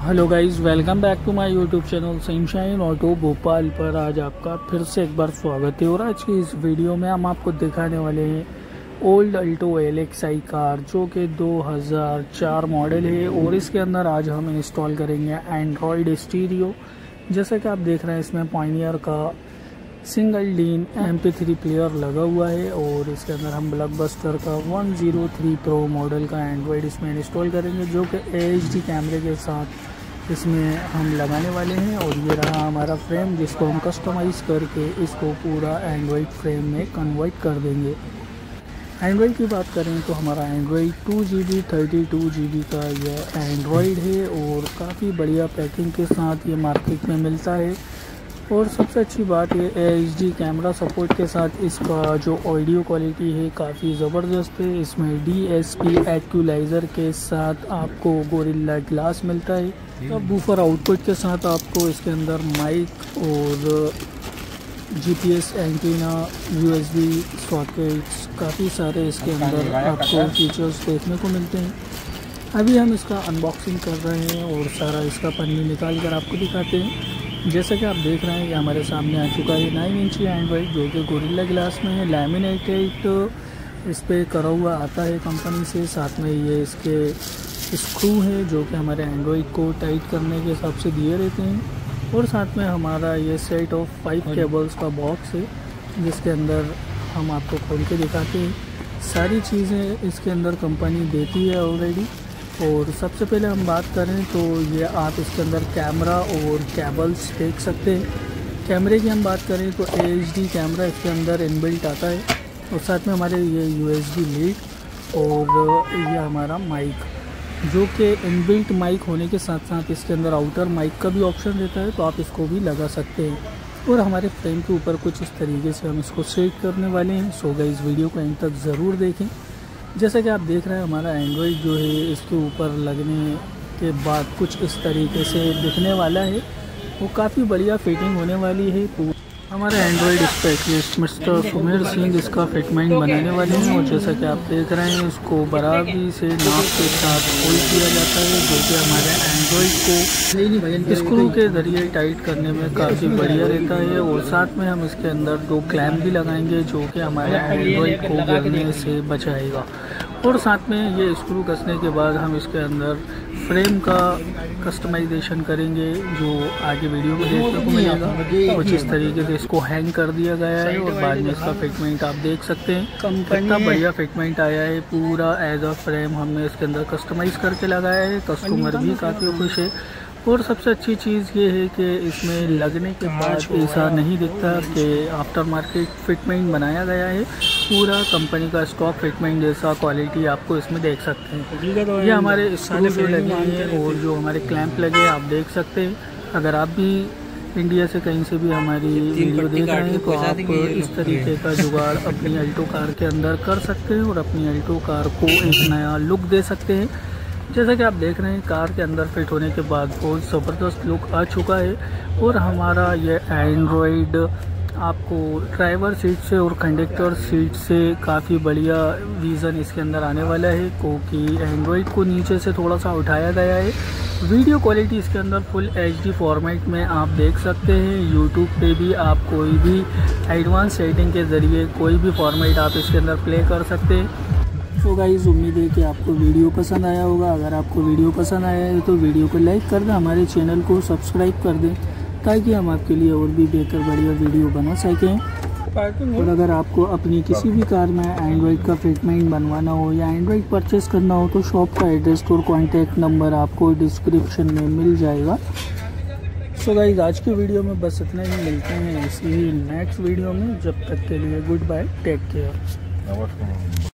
Hello guys, welcome back to my YouTube channel sunshine auto Bhopal पर। आज आपका फिर से एक बार स्वागत है और आज की इस वीडियो में हम आपको दिखाने वाले हैं ओल्ड अल्टो LXi कार, जो कि 2004 मॉडल है और इसके अंदर आज हम इंस्टॉल करेंगे एंड्रॉयड स्टीरियो। जैसा कि आप देख रहे हैं, इसमें पॉइनियर का सिंगल डीन MP3 प्लेयर लगा हुआ है और इसके अंदर हम ब्लॉकबस्टर का 103 प्रो मॉडल का एंड्रॉयड इसमें इंस्टॉल करेंगे, जो कि HD कैमरे के साथ इसमें हम लगाने वाले हैं। और ये रहा हमारा फ्रेम, जिसको हम कस्टमाइज़ करके इसको पूरा एंड्रॉयड फ्रेम में कन्वर्ट कर देंगे। एंड्रॉयड की बात करें तो हमारा एंड्रॉयड 2GB 32GB का यह एंड्रॉयड है और काफ़ी बढ़िया पैकिंग के साथ ये मार्केट में मिलता है। और सबसे अच्छी बात ये HD कैमरा सपोर्ट के साथ इसका जो ऑडियो क्वालिटी है काफ़ी ज़बरदस्त है। इसमें DSP एक्यूलाइज़र के साथ आपको गोरिल्ला ग्लास मिलता है। सब बूफर आउटपुट के साथ आपको इसके अंदर माइक और GPS एंटीना, USB सॉकेट्स, काफ़ी सारे इसके अंदर आपको फीचर्स देखने को मिलते हैं। अभी हम इसका अनबॉक्सिंग कर रहे हैं और सारा इसका पन्नी निकाल कर आपको दिखाते हैं। जैसा कि आप देख रहे हैं, ये हमारे सामने आ चुका है 9 इंची एंड्रॉयड, जो कि गोरिल्ला ग्लास में है। लैमिनेटेड इस पर करा हुआ आता है कंपनी से। साथ में ये इसके स्क्रू है जो कि हमारे एंड्रॉयड को टाइट करने के हिसाब से दिए रहते हैं। और साथ में हमारा ये सेट ऑफ 5 केबल्स का बॉक्स है, जिसके अंदर हम आपको खोल के दिखाते हैं। सारी चीज़ें इसके अंदर कंपनी देती है ऑलरेडी। और सबसे पहले हम बात करें तो ये आप इसके अंदर कैमरा और केबल्स देख सकते हैं। कैमरे की हम बात करें तो HD कैमरा इसके अंदर इनबिल्ट आता है और साथ में हमारे ये USB लीड और ये हमारा माइक, जो कि इनबिल्ट माइक होने के साथ साथ इसके अंदर आउटर माइक का भी ऑप्शन रहता है, तो आप इसको भी लगा सकते हैं। और हमारे फ्रेम के ऊपर कुछ इस तरीके से हम इसको सेट करने वाले हैं। सो गाइस, वीडियो को एंड तक ज़रूर देखें। जैसा कि आप देख रहे हैं, हमारा एंड्रॉयड जो है इसके ऊपर लगने के बाद कुछ इस तरीके से दिखने वाला है। वो काफ़ी बढ़िया फिटिंग होने वाली है। हमारे Android specialist mister Sumer Singh इसका फिटमेंट बनाने वाले हैं। और जैसा कि आप देख रहे हैं, इसको बराबरी से नाप के साथ होल किया जाता है, जो कि हमारे एंड्रॉयड को स्क्रू के ज़रिए टाइट करने में काफ़ी बढ़िया रहता है। और साथ में हम इसके अंदर 2 क्लैम्प भी लगाएंगे, जो कि हमारे एंड्रॉयड को गिरने से बचाएगा। और साथ में ये स्क्रू कसने के बाद हम इसके अंदर फ्रेम का कस्टमाइजेशन करेंगे, जो आगे वीडियो में देखने को मिलेगा। कुछ इस तरीके से इसको हैंग कर दिया गया है और बाद में इसका फिटमेंट आप देख सकते हैं। कितना बढ़िया फिटमेंट आया है। पूरा एज अ फ्रेम हमने इसके अंदर कस्टमाइज़ करके लगाया है। कस्टमर भी काफ़ी खुश है। और सबसे अच्छी चीज़ ये है कि इसमें लगने के बाद ऐसा नहीं दिखता कि आफ्टर मार्केट फिटमेंट बनाया गया है। पूरा कंपनी का स्टॉक फिटमेंट जैसा क्वालिटी आपको इसमें देख सकते हैं। ये हमारे स्क्रू जो लगे हैं और जो हमारे क्लैंप लगे आप देख सकते हैं। अगर आप भी इंडिया से कहीं से भी हमारी वीडियो देख रहे हैं तो आप इस तरीके का जुगाड़ अपनी अल्टो कार के अंदर कर सकते हैं और अपनी अल्टो कार को एक नया लुक दे सकते हैं। जैसा कि आप देख रहे हैं, कार के अंदर फिट होने के बाद बहुत ज़बरदस्त लुक आ चुका है। और हमारा ये एंड्रॉयड आपको ड्राइवर सीट से और कंडक्टर सीट से काफ़ी बढ़िया विज़न इसके अंदर आने वाला है, क्योंकि एंड्रॉयड को नीचे से थोड़ा सा उठाया गया है। वीडियो क्वालिटी इसके अंदर फुल HD फॉर्मेट में आप देख सकते हैं। यूट्यूब पे भी आप कोई भी एडवांस सेटिंग के ज़रिए कोई भी फॉर्मेट आप इसके अंदर प्ले कर सकते हैं। तो गाइस, उम्मीद है कि आपको वीडियो पसंद आया होगा। अगर आपको वीडियो पसंद आया है तो वीडियो को लाइक कर दें, हमारे चैनल को सब्सक्राइब कर दें, ताकि हम आपके लिए और भी बेहतर बढ़िया वीडियो बना सकें। और अगर आपको अपनी किसी भी कार में एंड्रॉयड का फिटमेंट बनवाना हो या एंड्रॉयड परचेस करना हो तो शॉप का एड्रेस और कॉन्टैक्ट नंबर आपको डिस्क्रिप्शन में मिल जाएगा। सो गाइस, आज की वीडियो में बस इतना ही। मिलते हैं इसी नेक्स्ट वीडियो में। जब तक के लिए गुड बाय, टेक केयर।